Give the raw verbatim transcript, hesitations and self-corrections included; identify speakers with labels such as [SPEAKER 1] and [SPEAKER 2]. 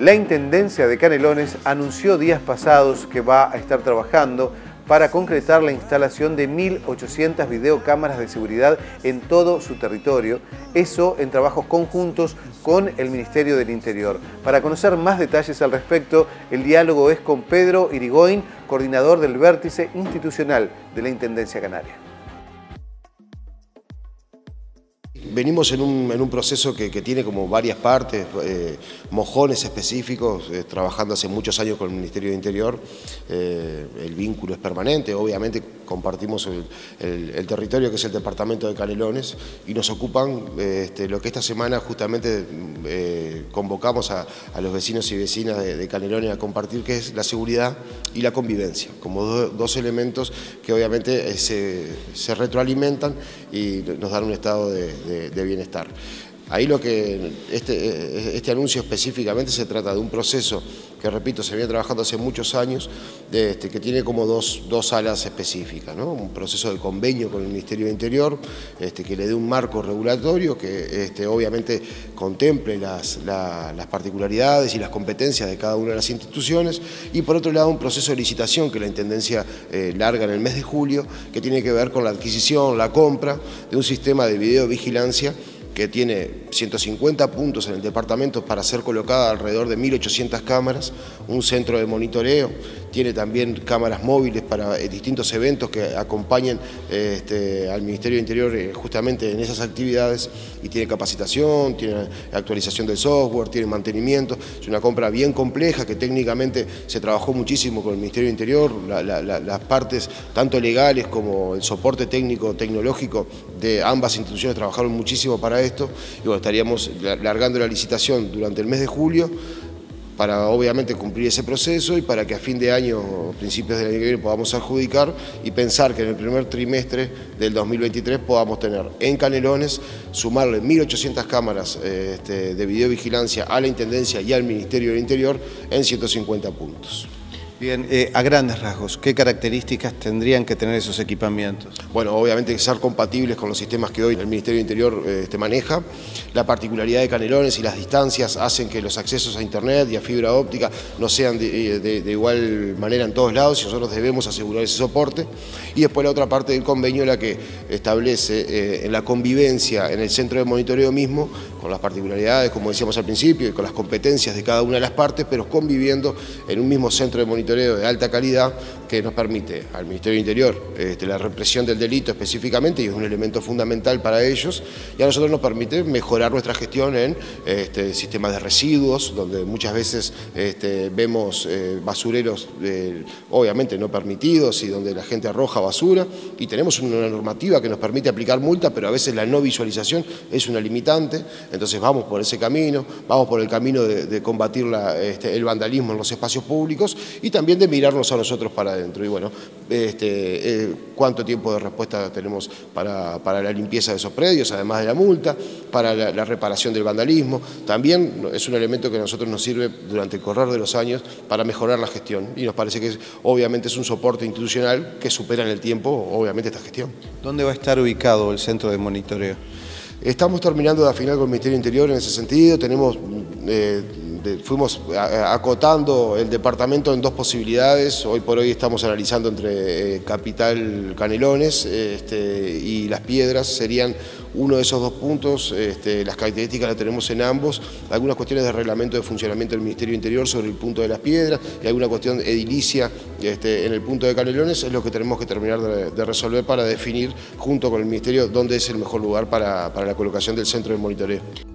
[SPEAKER 1] La Intendencia de Canelones anunció días pasados que va a estar trabajando para concretar la instalación de mil ochocientas videocámaras de seguridad en todo su territorio, eso en trabajos conjuntos con el Ministerio del Interior. Para conocer más detalles al respecto, el diálogo es con Pedro Irigoyen, coordinador del Vértice Institucional de la Intendencia Canaria.
[SPEAKER 2] Venimos en un, en un proceso que, que tiene como varias partes, eh, mojones específicos, eh, trabajando hace muchos años con el Ministerio de Interior. Eh, el vínculo es permanente, obviamente compartimos el, el, el territorio que es el departamento de Canelones y nos ocupan eh, este, lo que esta semana justamente eh, convocamos a, a los vecinos y vecinas de, de Canelones a compartir, que es la seguridad y la convivencia, como do, dos elementos que obviamente eh, se, se retroalimentan y nos dan un estado de, de de bienestar. Ahí lo que este, este anuncio específicamente se trata de un proceso que, repito, se viene trabajando hace muchos años, de este, que tiene como dos, dos alas específicas, ¿no? Un proceso de convenio con el Ministerio de Interior, este, que le dé un marco regulatorio que este, obviamente contemple las, la, las particularidades y las competencias de cada una de las instituciones, y por otro lado un proceso de licitación que la Intendencia eh, larga en el mes de julio, que tiene que ver con la adquisición, la compra de un sistema de videovigilancia que tiene ciento cincuenta puntos en el departamento para ser colocada alrededor de mil ochocientas cámaras, un centro de monitoreo, tiene también cámaras móviles para distintos eventos que acompañen este, al Ministerio de Interior justamente en esas actividades, y tiene capacitación, tiene actualización del software, tiene mantenimiento. Es una compra bien compleja que técnicamente se trabajó muchísimo con el Ministerio de Interior, la, la, la, las partes tanto legales como el soporte técnico, tecnológico de ambas instituciones trabajaron muchísimo para esto, y bueno, estaríamos largando la licitación durante el mes de julio para obviamente cumplir ese proceso y para que a fin de año, principios del año que viene, podamos adjudicar y pensar que en el primer trimestre del dos mil veintitrés podamos tener en Canelones, sumarle mil ochocientas cámaras eh, este, de videovigilancia a la Intendencia y al Ministerio del Interior en ciento cincuenta puntos.
[SPEAKER 1] Bien, eh, a grandes rasgos, ¿qué características tendrían que tener esos equipamientos?
[SPEAKER 2] Bueno, obviamente ser compatibles con los sistemas que hoy el Ministerio del Interior eh, este, maneja. La particularidad de Canelones y las distancias hacen que los accesos a Internet y a fibra óptica no sean de, de, de igual manera en todos lados, y nosotros debemos asegurar ese soporte. Y después la otra parte del convenio, la que establece eh, en la convivencia en el centro de monitoreo mismo, con las particularidades, como decíamos al principio, y con las competencias de cada una de las partes, pero conviviendo en un mismo centro de monitoreo de alta calidad que nos permite al Ministerio del Interior este, la represión del delito específicamente, y es un elemento fundamental para ellos, y a nosotros nos permite mejorar nuestra gestión en este, sistemas de residuos, donde muchas veces este, vemos eh, basureros eh, obviamente no permitidos y donde la gente arroja basura, y tenemos una normativa que nos permite aplicar multa, pero a veces la no visualización es una limitante. Entonces vamos por ese camino, vamos por el camino de, de combatir la, este, el vandalismo en los espacios públicos, y también de mirarnos a nosotros para adentro. Y bueno, este, eh, cuánto tiempo de respuesta tenemos para, para la limpieza de esos predios, además de la multa, para la, la reparación del vandalismo. También es un elemento que a nosotros nos sirve durante el correr de los años para mejorar la gestión, y nos parece que es, obviamente es un soporte institucional que supera en el tiempo, obviamente, esta gestión.
[SPEAKER 1] ¿Dónde va a estar ubicado el centro de monitoreo?
[SPEAKER 2] Estamos terminando de afinar con el Ministerio del Interior en ese sentido. Tenemos, eh, de, fuimos acotando el departamento en dos posibilidades. Hoy por hoy estamos analizando entre eh, Capital, Canelones este, y Las Piedras. Serían uno de esos dos puntos. Este, las características las tenemos en ambos. Algunas cuestiones de reglamento de funcionamiento del Ministerio del Interior sobre el punto de Las Piedras, y alguna cuestión edilicia este, en el punto de Canelones. Es lo que tenemos que terminar de, de resolver para definir junto con el Ministerio dónde es el mejor lugar para, para la colocación del centro de monitoreo.